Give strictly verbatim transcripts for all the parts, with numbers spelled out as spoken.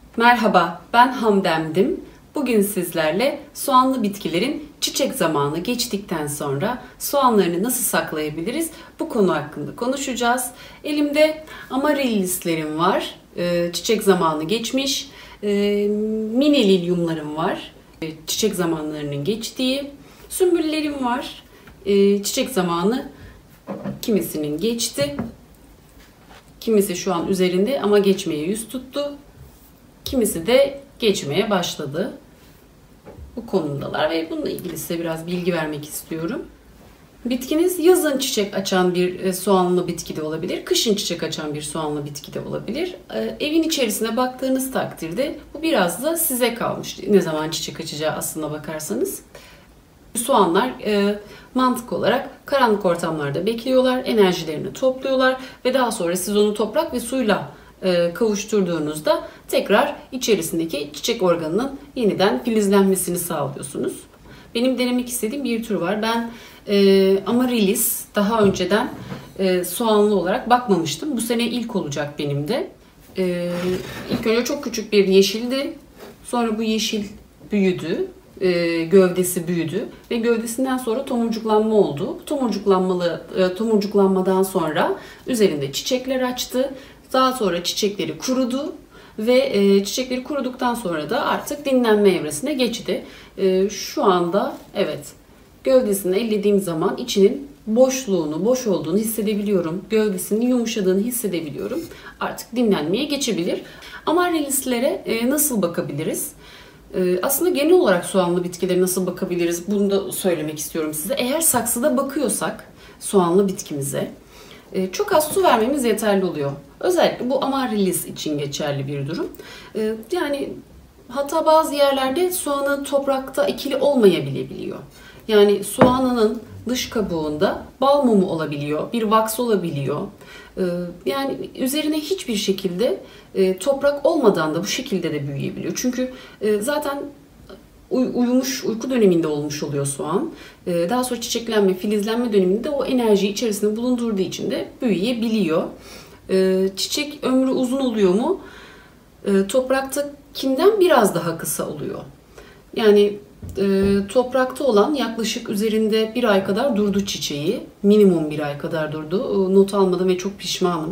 Merhaba, ben Hamdem'dim. Bugün sizlerle soğanlı bitkilerin çiçek zamanı geçtikten sonra soğanlarını nasıl saklayabiliriz bu konu hakkında konuşacağız. Elimde amaryllislerim var, çiçek zamanı geçmiş, mini lilyumlarım var, çiçek zamanlarının geçtiği, sümbüllerim var, çiçek zamanı kimisinin geçti, kimisi şu an üzerinde ama geçmeye yüz tuttu. Kimisi de geçmeye başladı. Bu konumdalar ve bununla ilgili size biraz bilgi vermek istiyorum. Bitkiniz yazın çiçek açan bir soğanlı bitki de olabilir, kışın çiçek açan bir soğanlı bitki de olabilir. Evin içerisine baktığınız takdirde bu biraz da size kalmış. Ne zaman çiçek açacağı aslına bakarsanız. Soğanlar e, mantık olarak karanlık ortamlarda bekliyorlar, enerjilerini topluyorlar ve daha sonra siz onu toprak ve suyla kavuşturduğunuzda tekrar içerisindeki çiçek organının yeniden filizlenmesini sağlıyorsunuz. Benim denemek istediğim bir tür var. Ben e, amaryllis daha önceden e, soğanlı olarak bakmamıştım. Bu sene ilk olacak benim de. E, ilk önce çok küçük bir yeşildi. Sonra bu yeşil büyüdü. E, gövdesi büyüdü ve gövdesinden sonra tomurcuklanma oldu. Tomurcuklanmalı, e, tomurcuklanmadan sonra üzerinde çiçekler açtı. Daha sonra çiçekleri kurudu ve e, çiçekleri kuruduktan sonra da artık dinlenme evresine geçti. E, şu anda evet gövdesini ellediğim zaman içinin boşluğunu, boş olduğunu hissedebiliyorum. Gövdesinin yumuşadığını hissedebiliyorum. Artık dinlenmeye geçebilir. Amaryllislere e, nasıl bakabiliriz? E, aslında genel olarak soğanlı bitkilere nasıl bakabiliriz? Bunu da söylemek istiyorum size. Eğer saksıda bakıyorsak soğanlı bitkimize çok az su vermemiz yeterli oluyor. Özellikle bu amaryllis için geçerli bir durum. Yani hatta bazı yerlerde soğanın toprakta ekili olmayabilebiliyor. Yani soğanının dış kabuğunda bal mumu olabiliyor, bir vaks olabiliyor. Yani üzerine hiçbir şekilde toprak olmadan da bu şekilde de büyüyebiliyor. Çünkü zaten uyumuş, uyku döneminde olmuş oluyor soğan. Daha sonra çiçeklenme, filizlenme döneminde o enerjiyi içerisinde bulundurduğu için de büyüyebiliyor. Çiçek ömrü uzun oluyor mu? Topraktakinden biraz daha kısa oluyor. Yani toprakta olan yaklaşık üzerinde bir ay kadar durdu çiçeği. Minimum bir ay kadar durdu. Not almadım ve çok pişmanım.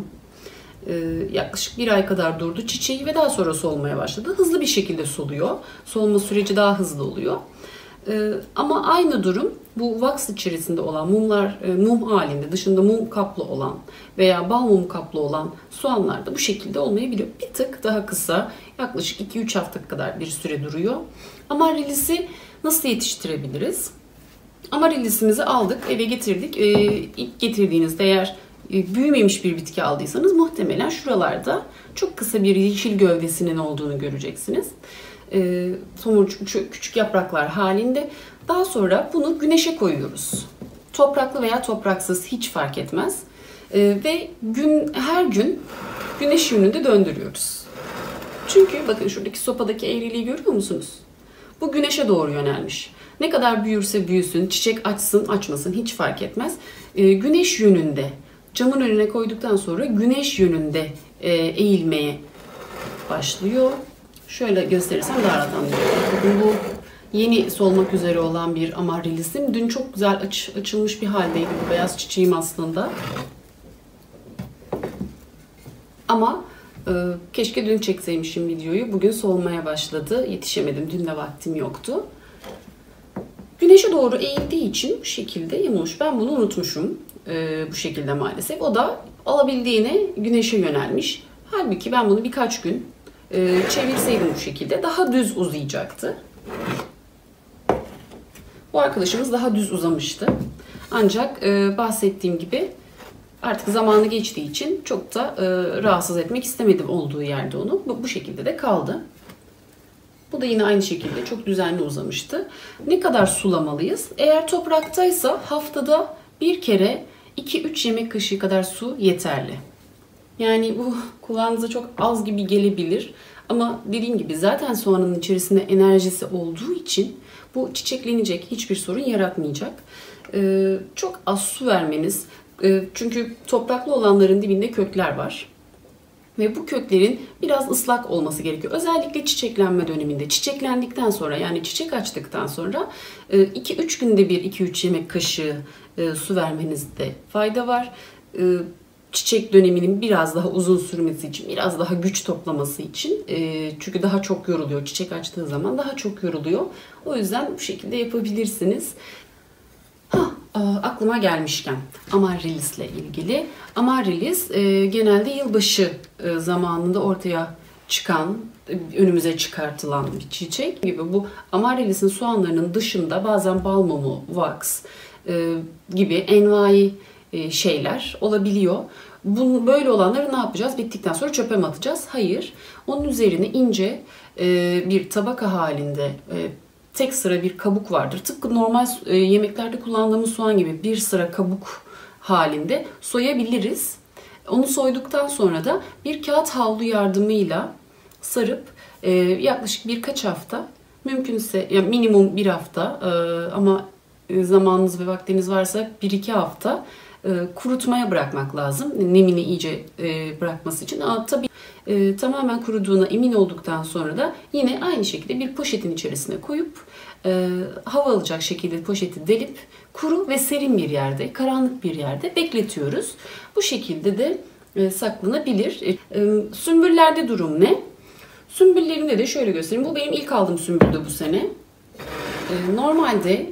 Yaklaşık bir ay kadar durdu çiçeği ve daha sonra solmaya başladı. Hızlı bir şekilde soluyor. Solma süreci daha hızlı oluyor. Ama aynı durum bu vaks içerisinde olan mumlar, mum halinde dışında mum kaplı olan veya bal mumu kaplı olan soğanlarda bu şekilde olmayabiliyor. Bir tık daha kısa, yaklaşık iki üç hafta kadar bir süre duruyor. Amaryllis'i nasıl yetiştirebiliriz? Amaryllisimizi aldık, eve getirdik. İlk getirdiğinizde eğer büyümemiş bir bitki aldıysanız muhtemelen şuralarda çok kısa bir yeşil gövdesinin olduğunu göreceksiniz. E, tomurcuk küçük yapraklar halinde. Daha sonra bunu güneşe koyuyoruz. Topraklı veya topraksız hiç fark etmez. E, ve gün her gün güneş yönünde döndürüyoruz. Çünkü bakın şuradaki sopadaki eğriliği görüyor musunuz? Bu güneşe doğru yönelmiş. Ne kadar büyürse büyüsün, çiçek açsın açmasın hiç fark etmez. E, güneş yönünde. Camın önüne koyduktan sonra güneş yönünde e, eğilmeye başlıyor. Şöyle gösterirsem daha rahat anlayacağım. Bakın bu yeni solmak üzere olan bir amaryllisim. Dün çok güzel aç, açılmış bir haldeydi bu beyaz çiçeğim aslında. Ama e, keşke dün çekseymişim videoyu. Bugün solmaya başladı. Yetişemedim. Dün de vaktim yoktu. Güneşe doğru eğildiği için bu şekilde yamulmuş. Ben bunu unutmuşum. Ee, bu şekilde maalesef. O da alabildiğine güneşe yönelmiş. Halbuki ben bunu birkaç gün e, çevirseydim bu şekilde daha düz uzayacaktı. Bu arkadaşımız daha düz uzamıştı. Ancak e, bahsettiğim gibi artık zamanı geçtiği için çok da e, rahatsız etmek istemedim olduğu yerde onu. Bu, bu şekilde de kaldı. Bu da yine aynı şekilde çok düzenli uzamıştı. Ne kadar sulamalıyız? Eğer topraktaysa haftada bir kere iki üç yemek kaşığı kadar su yeterli. Yani bu kulağınıza çok az gibi gelebilir. Ama dediğim gibi zaten soğanın içerisinde enerjisi olduğu için bu çiçeklenecek, hiçbir sorun yaratmayacak. Ee, çok az su vermeniz. Ee, çünkü topraklı olanların dibinde kökler var. Ve bu köklerin biraz ıslak olması gerekiyor. Özellikle çiçeklenme döneminde. Çiçeklendikten sonra, yani çiçek açtıktan sonra iki üç günde bir iki üç yemek kaşığı su vermenizde fayda var. Çiçek döneminin biraz daha uzun sürmesi için, biraz daha güç toplaması için. Çünkü daha çok yoruluyor. Çiçek açtığı zaman daha çok yoruluyor. O yüzden bu şekilde yapabilirsiniz. Hah, aklıma gelmişken Amaryllis ile ilgili. Amaryllis e, genelde yılbaşı e, zamanında ortaya çıkan, e, önümüze çıkartılan bir çiçek gibi. Bu Amaryllis'in soğanlarının dışında bazen bal mumu, wax e, gibi envai e, şeyler olabiliyor. Bu, böyle olanları ne yapacağız? Bittikten sonra çöpe mi atacağız? Hayır. Onun üzerine ince e, bir tabaka halinde e, tek sıra bir kabuk vardır. Tıpkı normal e, yemeklerde kullandığımız soğan gibi bir sıra kabuk halinde soyabiliriz. Onu soyduktan sonra da bir kağıt havlu yardımıyla sarıp e, yaklaşık birkaç hafta, mümkünse yani minimum bir hafta e, ama zamanınız ve vaktiniz varsa bir iki hafta e, kurutmaya bırakmak lazım. Nemini iyice e, bırakması için. Ama tabii e, tamamen kuruduğuna emin olduktan sonra da yine aynı şekilde bir poşetin içerisine koyup e, hava alacak şekilde poşeti delip kuru ve serin bir yerde, karanlık bir yerde bekletiyoruz. Bu şekilde de e, saklanabilir. E, e, sümbüllerde durum ne? Sümbüllerinde de şöyle göstereyim. Bu benim ilk aldığım sümbüldü bu sene. E, normalde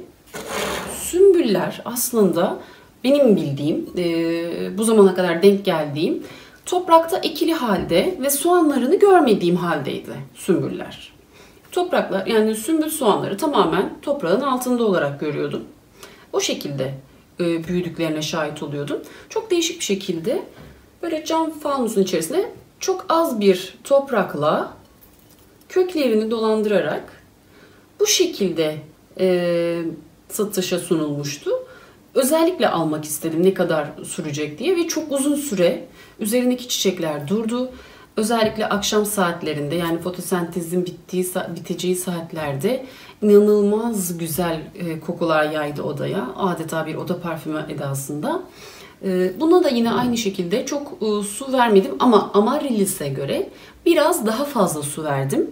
sümbüller aslında benim bildiğim, e, bu zamana kadar denk geldiğim toprakta ekili halde ve soğanlarını görmediğim haldeydi sümbüller. Topraklar, yani sümbül soğanları tamamen toprağın altında olarak görüyordum. O şekilde e, büyüdüklerine şahit oluyordum. Çok değişik bir şekilde böyle cam fanusun içerisine çok az bir toprakla köklerini dolandırarak bu şekilde e, satışa sunulmuştu. Özellikle almak istedim ne kadar sürecek diye ve çok uzun süre üzerindeki çiçekler durdu. Özellikle akşam saatlerinde, yani fotosentezin bittiği, biteceği saatlerde inanılmaz güzel kokular yaydı odaya. Adeta bir oda parfümü edasında. Buna da yine aynı şekilde çok su vermedim ama Amaryllis'e göre biraz daha fazla su verdim.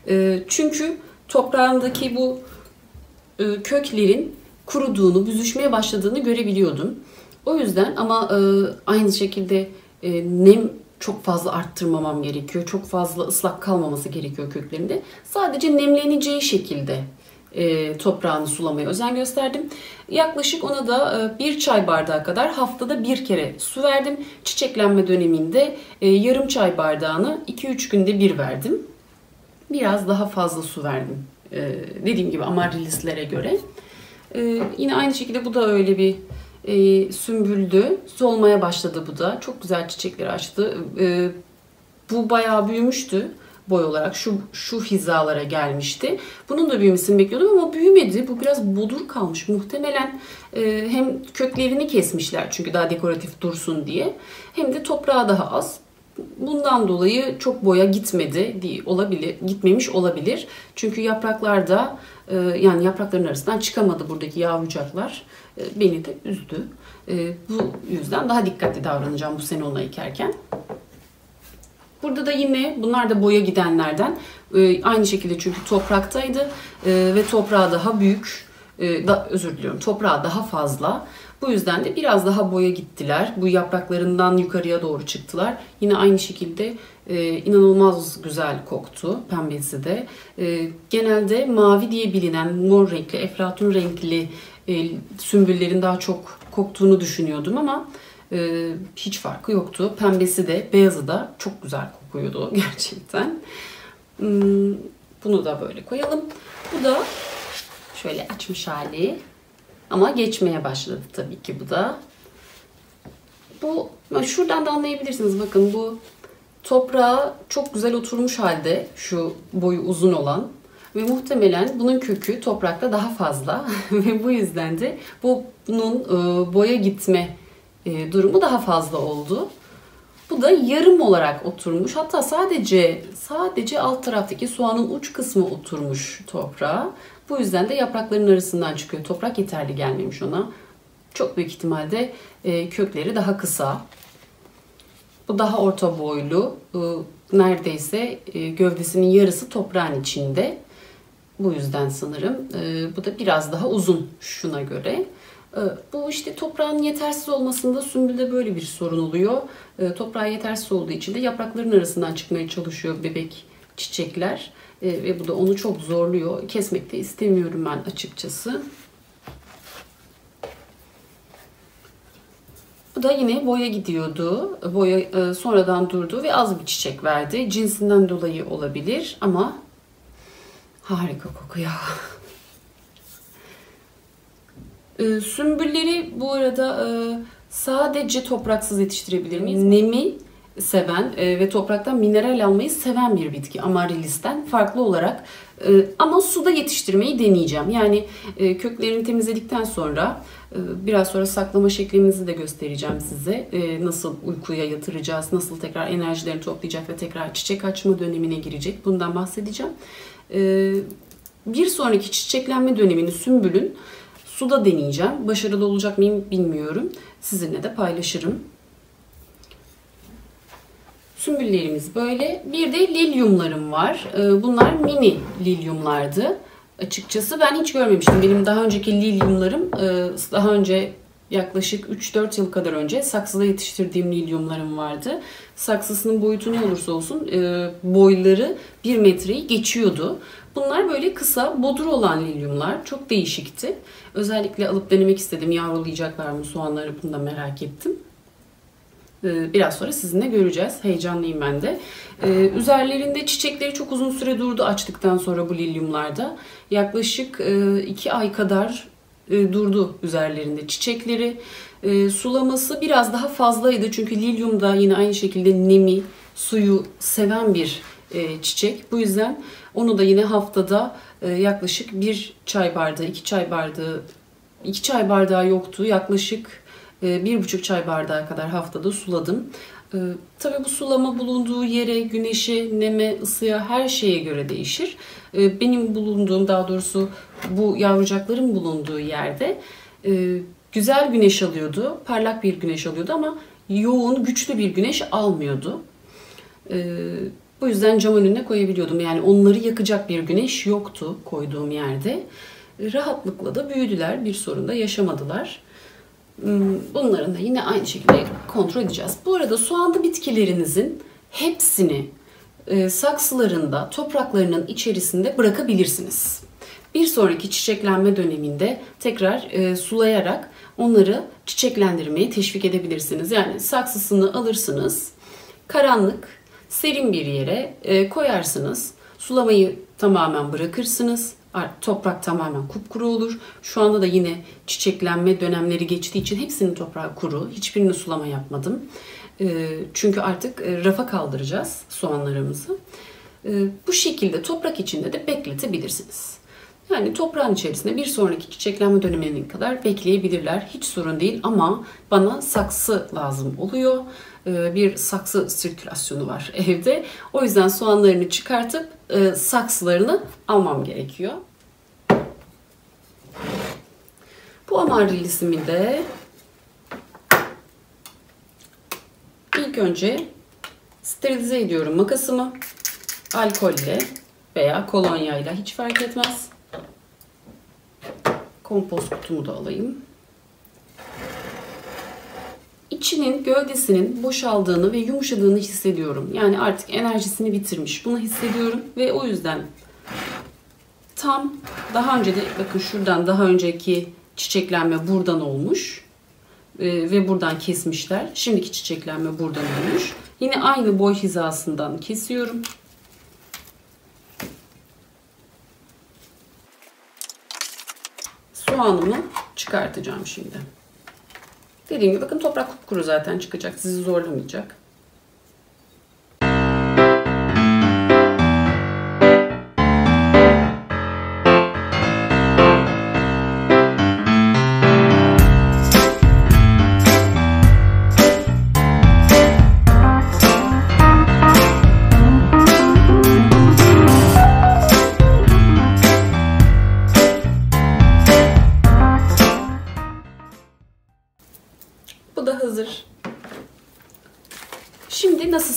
Çünkü toprağındaki bu köklerin kuruduğunu, büzüşmeye başladığını görebiliyordum. O yüzden ama aynı şekilde nem çok fazla arttırmamam gerekiyor. Çok fazla ıslak kalmaması gerekiyor köklerinde. Sadece nemleneceği şekilde e, toprağını sulamaya özen gösterdim. Yaklaşık ona da e, bir çay bardağı kadar haftada bir kere su verdim. Çiçeklenme döneminde e, yarım çay bardağını iki üç günde bir verdim. Biraz daha fazla su verdim. E, dediğim gibi Amaryllis'lere göre. E, yine aynı şekilde bu da öyle bir E, sümbüldü. Solmaya başladı bu da. Çok güzel çiçekleri açtı. E, bu bayağı büyümüştü boy olarak. Şu şu hizalara gelmişti. Bunun da büyümesini bekliyordum ama büyümedi. Bu biraz bodur kalmış. Muhtemelen e, hem köklerini kesmişler çünkü daha dekoratif dursun diye. Hem de toprağı daha az. Bundan dolayı çok boya gitmedi diye olabilir, gitmemiş olabilir. Çünkü yapraklarda e, yani yaprakların arasından çıkamadı buradaki yavrucaklar. E, beni de üzdü. E, bu yüzden daha dikkatli davranacağım bu sene ona ekerken. Burada da yine bunlar da boya gidenlerden. E, aynı şekilde çünkü topraktaydı e, ve toprağı daha büyük. E, da, özür diliyorum. Toprağı daha fazla. Bu yüzden de biraz daha boya gittiler. Bu yapraklarından yukarıya doğru çıktılar. Yine aynı şekilde e, inanılmaz güzel koktu. Pembesi de. E, genelde mavi diye bilinen mor renkli, eflatun renkli e, sümbüllerin daha çok koktuğunu düşünüyordum ama e, hiç farkı yoktu. Pembesi de beyazı da çok güzel kokuyordu gerçekten. Hmm, bunu da böyle koyalım. Bu da şöyle açmış hali. Ama geçmeye başladı tabii ki bu da. Bu şuradan da anlayabilirsiniz. Bakın bu toprağa çok güzel oturmuş halde, şu boyu uzun olan ve muhtemelen bunun kökü toprakta daha fazla ve bu yüzden de bu bunun boya gitme durumu daha fazla oldu. Bu da yarım olarak oturmuş. Hatta sadece sadece alt taraftaki soğanın uç kısmı oturmuş toprağa. Bu yüzden de yaprakların arasından çıkıyor. Toprak yeterli gelmemiş ona. Çok büyük ihtimalle e, kökleri daha kısa. Bu daha orta boylu, neredeyse gövdesinin yarısı toprağın içinde. Bu yüzden sanırım. Bu da biraz daha uzun şuna göre. Bu işte toprağın yetersiz olmasında sümbülde böyle bir sorun oluyor. Toprağı yetersiz olduğu için de yaprakların arasından çıkmaya çalışıyor bebek çiçekler. Ve bu da onu çok zorluyor. Kesmek de istemiyorum ben açıkçası. Bu da yine boya gidiyordu. Boya sonradan durdu ve az bir çiçek verdi. Cinsinden dolayı olabilir ama harika kokuyor. Sümbülleri bu arada sadece topraksız yetiştirebilir miyiz? Nemi seven ve topraktan mineral almayı seven bir bitki Amaryllis'ten farklı olarak, ama suda yetiştirmeyi deneyeceğim. Yani köklerini temizledikten sonra biraz sonra saklama şeklimizi de göstereceğim size. Nasıl uykuya yatıracağız, nasıl tekrar enerjilerini toplayacak ve tekrar çiçek açma dönemine girecek, bundan bahsedeceğim. Bir sonraki çiçeklenme dönemini sümbülün suda deneyeceğim. Başarılı olacak mıyım bilmiyorum. Sizinle de paylaşırım. Sümbüllerimiz böyle. Bir de lilyumlarım var. Bunlar mini lilyumlardı. Açıkçası ben hiç görmemiştim. Benim daha önceki lilyumlarım, daha önce yaklaşık üç dört yıl kadar önce saksıda yetiştirdiğim lilyumlarım vardı. Saksısının boyutu ne olursa olsun boyları bir metreyi geçiyordu. Bunlar böyle kısa, bodur olan lilyumlar. Çok değişikti. Özellikle alıp denemek istedim. Yavrulayacaklar mı soğanları, bunu da merak ettim. Biraz sonra sizinle göreceğiz. Heyecanlıyım ben de. Üzerlerinde çiçekleri çok uzun süre durdu açtıktan sonra bu lilyumlarda. Yaklaşık iki ay kadar durdu üzerlerinde çiçekleri. Sulaması biraz daha fazlaydı. Çünkü lilyum da yine aynı şekilde nemi, suyu seven bir çiçek. Bu yüzden onu da yine haftada yaklaşık bir çay bardağı, iki çay bardağı, iki çay bardağı yoktu. Yaklaşık bir buçuk çay bardağı kadar haftada suladım. Ee, tabii bu sulama bulunduğu yere, güneşe, neme, ısıya, her şeye göre değişir. Ee, benim bulunduğum, daha doğrusu bu yavrucakların bulunduğu yerde e, güzel güneş alıyordu, parlak bir güneş alıyordu ama yoğun, güçlü bir güneş almıyordu. Ee, bu yüzden cam önüne koyabiliyordum. Yani onları yakacak bir güneş yoktu koyduğum yerde. Rahatlıkla da büyüdüler, bir sorun da yaşamadılar. Bunların da yine aynı şekilde kontrol edeceğiz. Bu arada soğanlı bitkilerinizin hepsini e, saksılarında, topraklarının içerisinde bırakabilirsiniz. Bir sonraki çiçeklenme döneminde tekrar e, sulayarak onları çiçeklendirmeyi teşvik edebilirsiniz. Yani saksısını alırsınız, karanlık, serin bir yere e, koyarsınız. Sulamayı tamamen bırakırsınız. Toprak tamamen kupkuru olur. Şu anda da yine çiçeklenme dönemleri geçtiği için hepsinin toprağı kuru. Hiçbirini sulama yapmadım. Çünkü artık rafa kaldıracağız soğanlarımızı. Bu şekilde toprak içinde de bekletebilirsiniz. Yani toprağın içerisinde bir sonraki çiçeklenme dönemine kadar bekleyebilirler. Hiç sorun değil ama bana saksı lazım oluyor. Bir saksı sirkülasyonu var evde. O yüzden soğanlarını çıkartıp saksılarını almam gerekiyor. Bu amaryllisimi de ilk önce sterilize ediyorum makasımı. Alkolle veya kolonyayla, hiç fark etmez. Kompost kutumu da alayım. İçinin, gövdesinin boşaldığını ve yumuşadığını hissediyorum. Yani artık enerjisini bitirmiş. Bunu hissediyorum ve o yüzden tam daha önce de, bakın şuradan daha önceki çiçeklenme buradan olmuş ee, ve buradan kesmişler. Şimdiki çiçeklenme buradan olmuş. Yine aynı boy hizasından kesiyorum. Soğanımı çıkartacağım şimdi. Dediğim gibi bakın toprak kupkuru zaten çıkacak. Sizi zorlamayacak. Bu da hazır.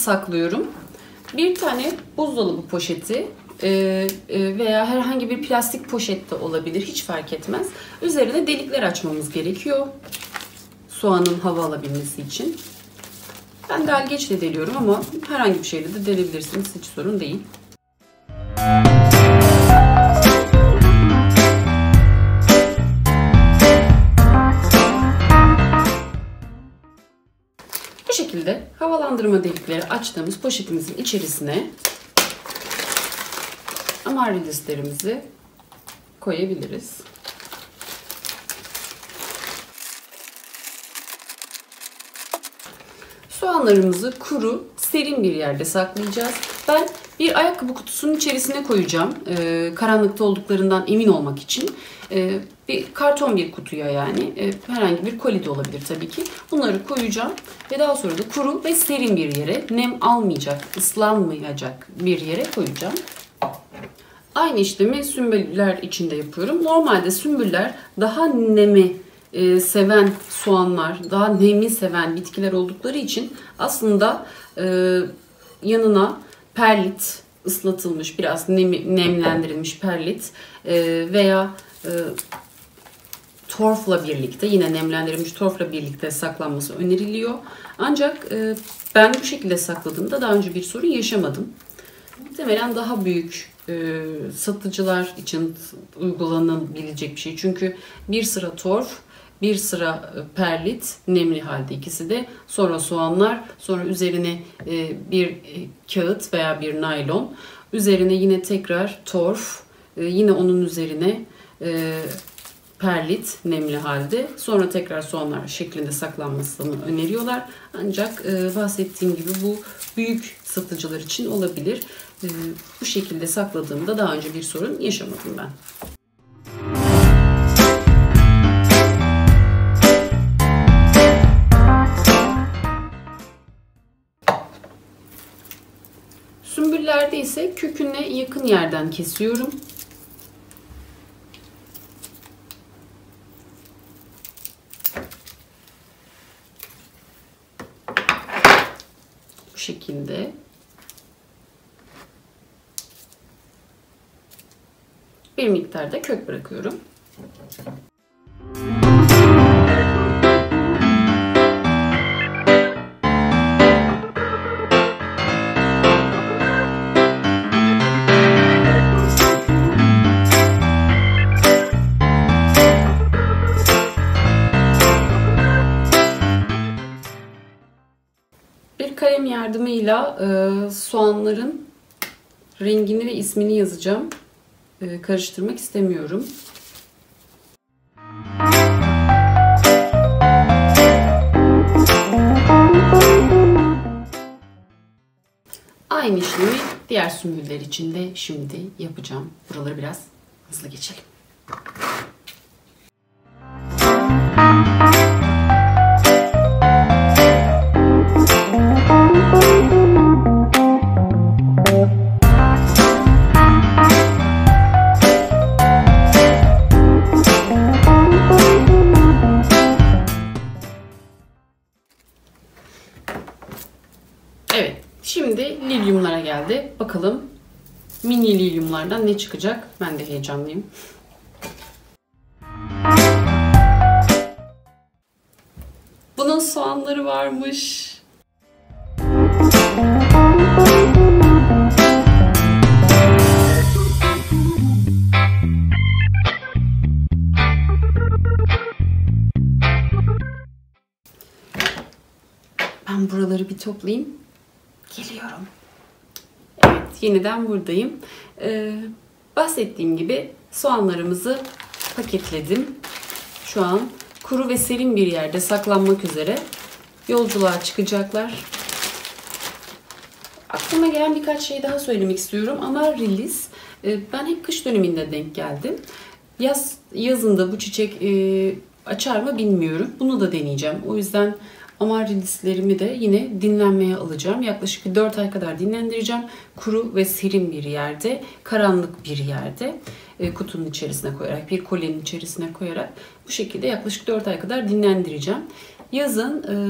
saklıyorum? Bir tane buzdolabı poşeti veya herhangi bir plastik poşet de olabilir. Hiç fark etmez. Üzerine delikler açmamız gerekiyor. Soğanın hava alabilmesi için. Ben delgeçle deliyorum ama herhangi bir şeyle de delebilirsiniz. Hiç sorun değil. Bu şekilde havalandırma delikleri açtığımız poşetimizin içerisine amaryllislerimizi koyabiliriz. Soğanlarımızı kuru, serin bir yerde saklayacağız. Ben bir ayakkabı kutusunun içerisine koyacağım. Ee, karanlıkta olduklarından emin olmak için. Ee, bir karton bir kutuya yani. Ee, herhangi bir koli de olabilir tabii ki. Bunları koyacağım ve daha sonra da kuru ve serin bir yere, nem almayacak, ıslanmayacak bir yere koyacağım. Aynı işlemi sümbüller için de yapıyorum. Normalde sümbüller daha nemi e, seven soğanlar, daha nemi seven bitkiler oldukları için aslında e, yanına perlit, ıslatılmış, biraz nem, nemlendirilmiş perlit e, veya e, torfla birlikte, yine nemlendirilmiş torfla birlikte saklanması öneriliyor. Ancak e, ben bu şekilde sakladığımda daha önce bir sorun yaşamadım. Muhtemelen daha büyük e, satıcılar için uygulanabilecek bir şey. Çünkü bir sıra torf, bir sıra perlit, nemli halde ikisi de. Sonra soğanlar, sonra üzerine e, bir e, kağıt veya bir naylon. Üzerine yine tekrar torf, e, yine onun üzerine e, perlit, nemli halde. Sonra tekrar soğanlar şeklinde saklanmasını öneriyorlar. Ancak e, bahsettiğim gibi bu büyük satıcılar için olabilir. E, bu şekilde sakladığımda daha önce bir sorun yaşamadım ben. Sümbüllerde ise köküne yakın yerden kesiyorum. Bu şekilde. Bir miktar da kök bırakıyorum. Bir kalem yardımıyla e, soğanların rengini ve ismini yazacağım. E, karıştırmak istemiyorum. Aynı işlemi diğer sümbüller için de şimdi yapacağım. Buraları biraz hızlı geçelim. Evet, şimdi lilyumlara geldi. Bakalım mini lilyumlardan ne çıkacak? Ben de heyecanlıyım. Bunun soğanları varmış. Ben buraları bir toplayayım. Geliyorum. Evet, yeniden buradayım. Ee, bahsettiğim gibi soğanlarımızı paketledim. Şu an kuru ve serin bir yerde saklanmak üzere yolculuğa çıkacaklar. Aklıma gelen birkaç şey daha söylemek istiyorum. Amaryllis, e, ben hep kış döneminde denk geldim. Yaz yazında bu çiçek e, açar mı bilmiyorum. Bunu da deneyeceğim. O yüzden amaryllislerimi de yine dinlenmeye alacağım. Yaklaşık dört ay kadar dinlendireceğim. Kuru ve serin bir yerde, karanlık bir yerde e, kutunun içerisine koyarak, bir kolyenin içerisine koyarak bu şekilde yaklaşık dört ay kadar dinlendireceğim. Yazın e,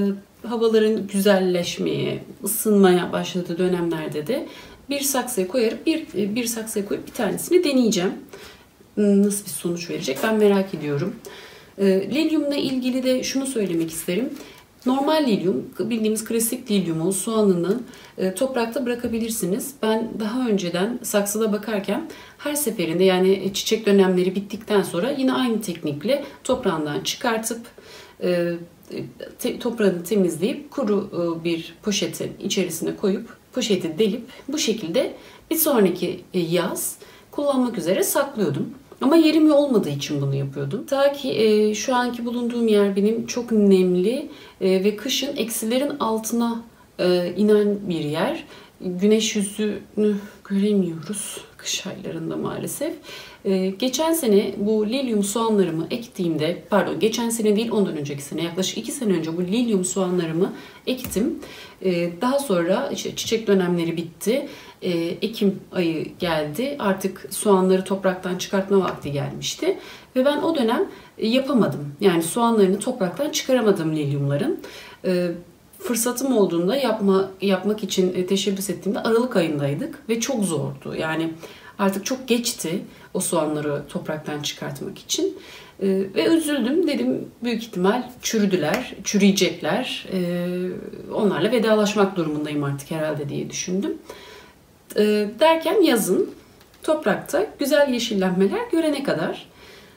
havaların güzelleşmeye, ısınmaya başladığı dönemlerde de bir saksıya koyarıp bir, bir saksıya koyup bir tanesini deneyeceğim. Nasıl bir sonuç verecek ben merak ediyorum. Lilyumla ilgili de şunu söylemek isterim. Normal lilyum, bildiğimiz klasik lilyumu, soğanını e, toprakta bırakabilirsiniz. Ben daha önceden saksıda bakarken her seferinde, yani çiçek dönemleri bittikten sonra yine aynı teknikle toprağından çıkartıp e, te, toprağını temizleyip kuru e, bir poşetin içerisine koyup poşeti delip bu şekilde bir sonraki yaz kullanmak üzere saklıyordum. Ama yerim olmadığı için bunu yapıyordum. Ta ki e, şu anki bulunduğum yer benim çok nemli e, ve kışın eksilerin altına e, inen bir yer. Güneş yüzünü göremiyoruz kış aylarında maalesef. E, geçen sene bu lilyum soğanlarımı ektiğimde, pardon geçen sene değil ondan önceki sene, yaklaşık iki sene önce bu lilyum soğanlarımı ektim. E, daha sonra işte çiçek dönemleri bitti. E, Ekim ayı geldi. Artık soğanları topraktan çıkartma vakti gelmişti. Ve ben o dönem e, yapamadım. Yani soğanlarını topraktan çıkaramadım lilyumların. E, fırsatım olduğunda yapma, yapmak için e, teşebbüs ettiğimde Aralık ayındaydık. Ve çok zordu. Yani artık çok geçti o soğanları topraktan çıkartmak için. E, ve üzüldüm. Dedim büyük ihtimal çürüdüler, çürüyecekler. E, onlarla vedalaşmak durumundayım artık herhalde diye düşündüm. E, derken yazın toprakta güzel yeşillenmeler görene kadar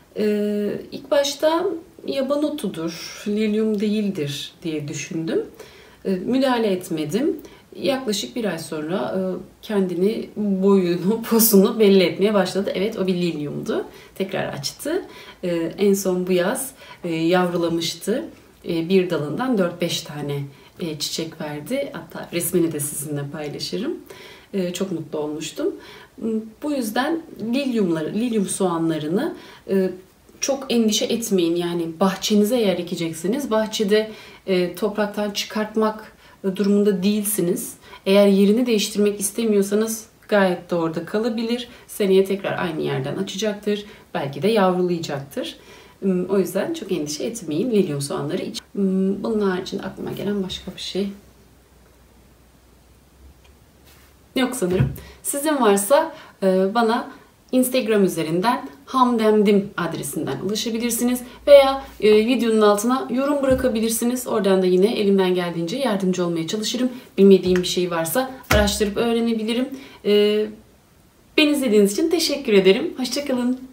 e, ilk başta yaban otudur, lilyum değildir diye düşündüm. E, müdahale etmedim. Yaklaşık bir ay sonra e, kendini, boyunu, posunu belli etmeye başladı. Evet, o bir lilyumdu. Tekrar açtı. E, en son bu yaz e, yavrulamıştı. E, bir dalından dört beş tane e, çiçek verdi. Hatta resmini de sizinle paylaşırım. E, çok mutlu olmuştum. Bu yüzden lilyumları, lilyum soğanlarını e, çok endişe etmeyin. Yani bahçenize eğer ekeceksiniz, bahçede e, topraktan çıkartmak durumunda değilsiniz. Eğer yerini değiştirmek istemiyorsanız gayet de orada kalabilir. Seneye tekrar aynı yerden açacaktır. Belki de yavrulayacaktır. O yüzden çok endişe etmeyin lilyum soğanları için. Bunun haricinde aklıma gelen başka bir şey yok sanırım. Sizin varsa bana Instagram üzerinden hamdemdim adresinden ulaşabilirsiniz. Veya e, videonun altına yorum bırakabilirsiniz. Oradan da yine elimden geldiğince yardımcı olmaya çalışırım. Bilmediğim bir şey varsa araştırıp öğrenebilirim. E, beni izlediğiniz için teşekkür ederim. Hoşça kalın.